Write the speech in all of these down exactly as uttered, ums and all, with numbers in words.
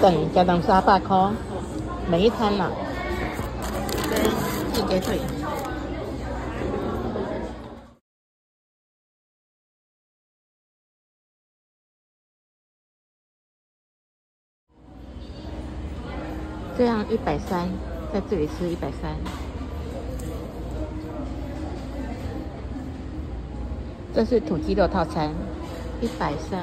等加当三百块，每一摊啦。四鸡腿。这样一百三，在这里吃一百三。这是土鸡肉套餐，一百三。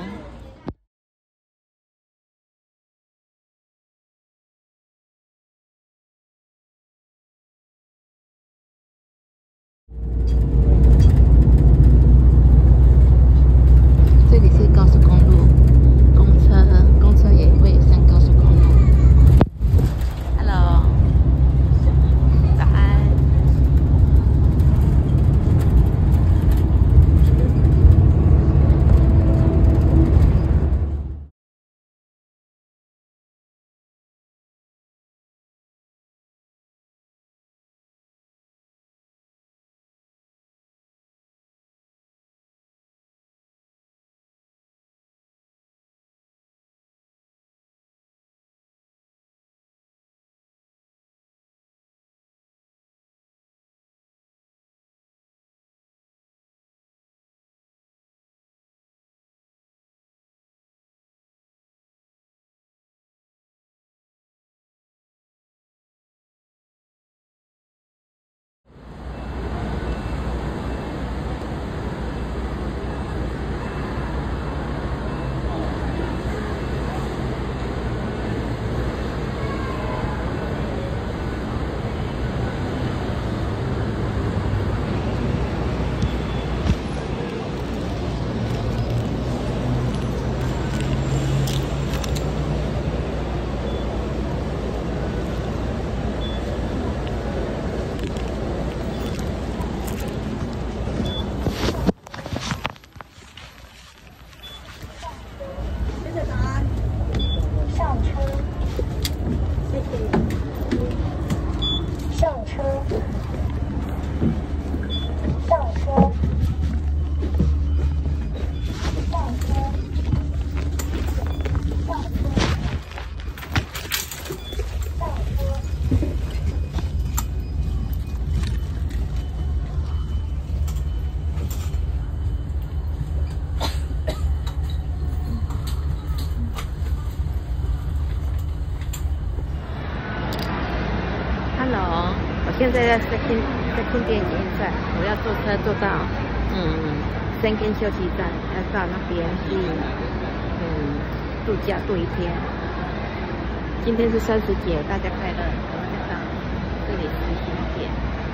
这里是高速公路，公车，公车也会上高速公路。Hello， 早安。Hello， 我现在在三星三星店捷运站，我要坐车坐到嗯三根休息站，要到那边去嗯度假度一天。今天是三十节，大家快乐！我们到这里是新店。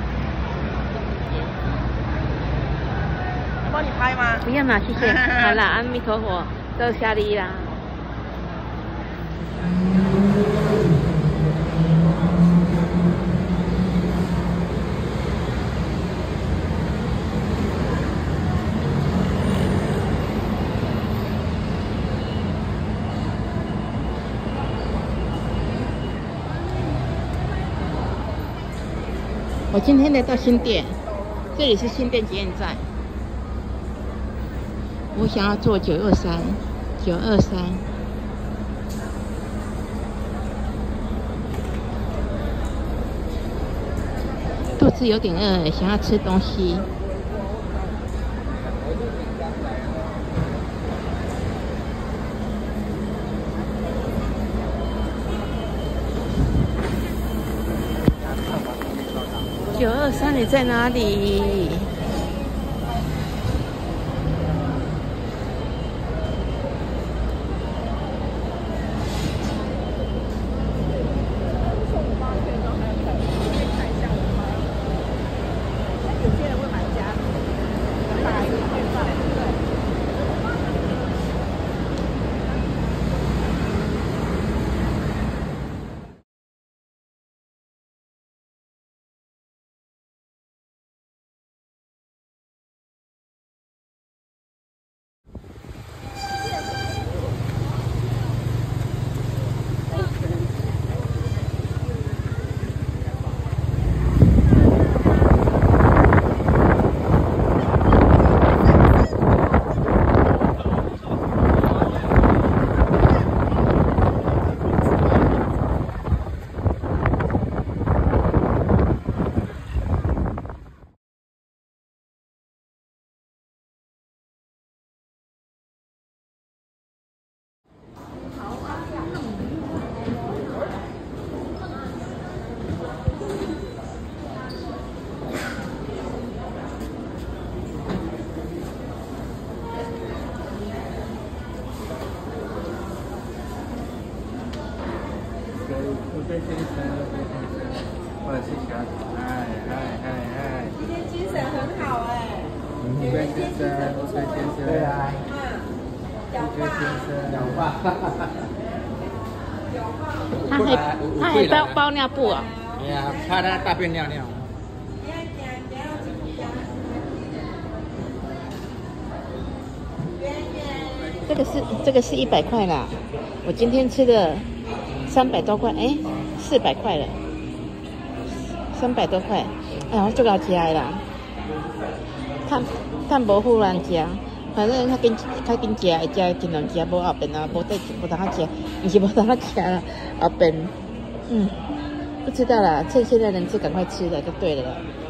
要帮你拍吗？ 不用啦，谢谢。好啦，阿弥陀佛，到下里啦。我今天来到新店，这里是新店捷运站。我想要坐九二三，九二三。肚子有点饿，想要吃东西。九二三，你在哪里？ 乌龟先生，乌龟先生，对啊，乌龟先生，有吧？ 他还他还包包尿布啊？ 对呀，怕他大便尿尿。 这个是这个是一百块啦，我今天吃的三百多块，哎，四百块了，三百多块，哎呀，最高吃的啦，看看无忽然吃，反正较紧较紧吃，会吃尽量吃，无后边啊，无得无当吃，不是无当吃啦，后边，嗯，不知道啦，趁现在能吃赶快吃了就对了啦。